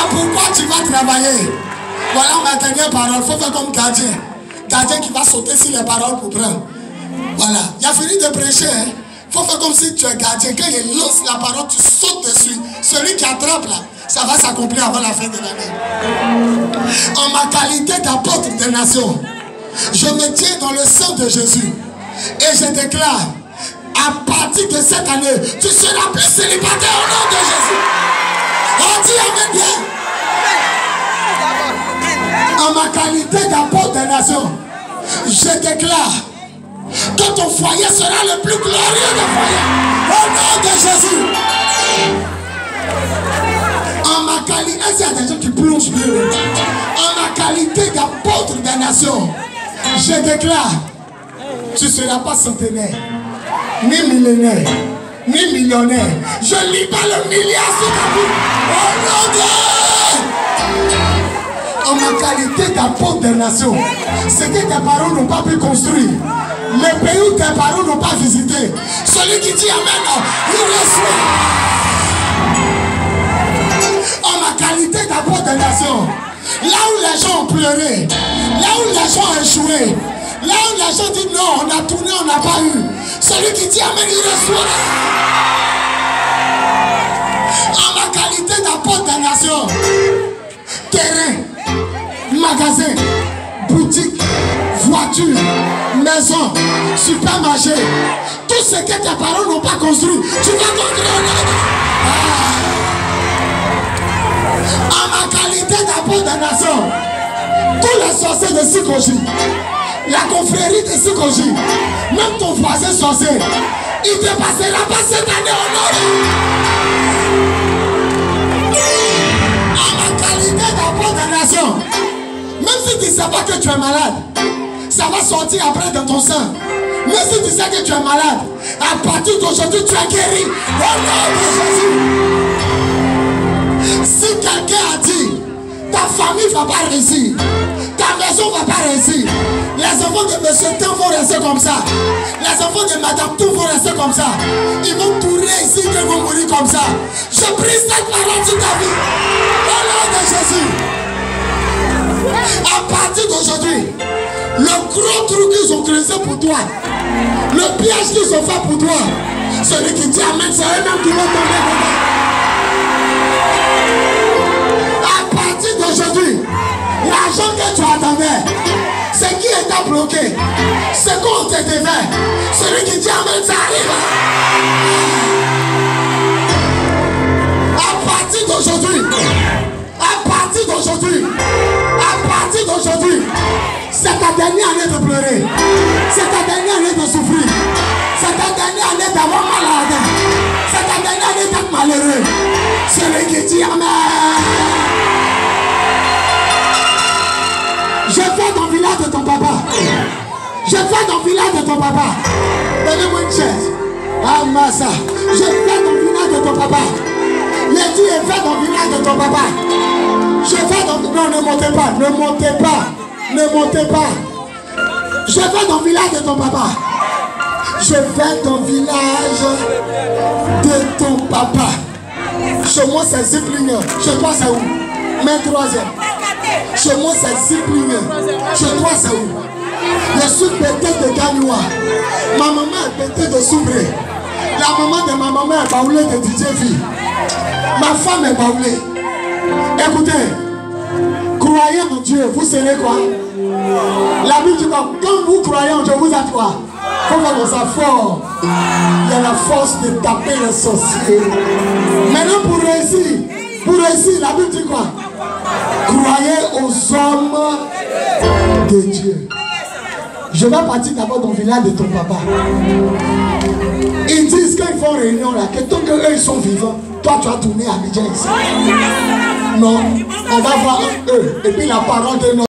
pourquoi tu vas travailler. Voilà ma dernière parole. Il faut faire comme gardien. Gardien qui va sauter sur les paroles pour prendre. Voilà. Il a fini de prêcher. Il faut faire comme si tu es gardien. Quand il lance la parole, tu sautes dessus. Celui qui attrape là, ça va s'accomplir avant la fin de l'année. En ma qualité d'apôtre des nations, je me tiens dans le sang de Jésus. Et je déclare, à partir de cette année, tu seras plus célibataire au nom de Jésus. On dit amen bien. En ma qualité d'apôtre des nations, je déclare que ton foyer sera le plus glorieux des foyers. Au nom de Jésus. En ma qualité, est-ce qu'il y a des gens qui plongent bien? En ma qualité d'apôtre des nations, je déclare, tu ne seras pas centenaire, ni millénaire, ni millionnaire. Je ne lis pas le milliard sur ta vie. Au nom de... En ma qualité d'apôtre des nations, ce que tes parents n'ont pas pu construire, le pays où tes parents n'ont pas visité, celui qui dit amen, il reçoit. En ma qualité d'apôtre des nations, là où les gens ont pleuré, là où les gens ont échoué, là où les gens disent non, on a tourné, on n'a pas eu, celui qui dit amen, il reçoit. En ma qualité d'apôtre des nations, terrain, magasin, boutique, voiture, maison, supermarché, tout ce que tes parents n'ont pas construit, tu vas construire. En ma qualité d'apôtre des nations, tous les sorciers de Sikoji, la confrérie de Sikoji, même ton voisin sorcier, il ne te passera pas cette année au nom. En ma qualité d'apôtre des nations, même si tu ne sais pas que tu es malade, ça va sortir après dans ton sang. Même si tu sais que tu es malade, à partir d'aujourd'hui tu es guéri. Au nom de Jésus. Si quelqu'un a dit, ta famille ne va pas réussir, ta maison ne va pas réussir, les enfants de monsieur Tan vont rester comme ça, les enfants de madame Tout vont rester comme ça, ils vont tout réussir, ils vont mourir comme ça. Je prie cette parole sur ta vie. Au nom de Jésus. À partir d'aujourd'hui, le gros truc qu'ils ont creusé pour toi, le piège qu'ils ont fait pour toi, celui qui dit amen, c'est eux-mêmes qui vont tomber dedans. À partir d'aujourd'hui, l'argent que tu attendais, ce qui était bloqué, ce qu'on te devait, celui qui dit amen, ça arrive. À partir d'aujourd'hui, c'est ta dernière année de pleurer, c'est ta dernière année de souffrir, c'est ta dernière année d'avoir malade, c'est ta dernière année d'être malheureux. Celui qui dit amen. Je fais dans le village de ton papa. Je fais dans le village de ton papa. Donnez-moi une chaise. Ah, Massa. Je fais dans le village de ton papa. Les Dieu est fait dans le village de ton papa. Je fais dans... Non, ne montez pas. Ne montez pas. Ne montez pas. Je fais dans le village de ton papa. Je fais dans le village de ton papa. Chez moi, c'est Ziplinger. Chez toi, c'est où? Main troisième. Chez moi, c'est Ziplinger. Chez toi, c'est où? Je suis pété de Gagnoua. Ma maman est pétée de Soubré. La maman de ma maman est baoulée de DJ V. Ma femme est baoulée. Écoutez, croyez en Dieu, vous serez quoi? La Bible dit quoi? Quand vous croyez en Dieu, vous êtes quoi? Faut faire dans sa force. Il y a la force de taper les sorciers. Maintenant, pour réussir, la Bible dit quoi? Croyez aux hommes de Dieu. Je vais partir d'abord dans le village de ton papa. Ils disent qu'ils font réunion là, que tant qu'eux ils sont vivants, toi tu as tourné à Abidjan ici. Non, on va voir eux. Et puis la parole de notre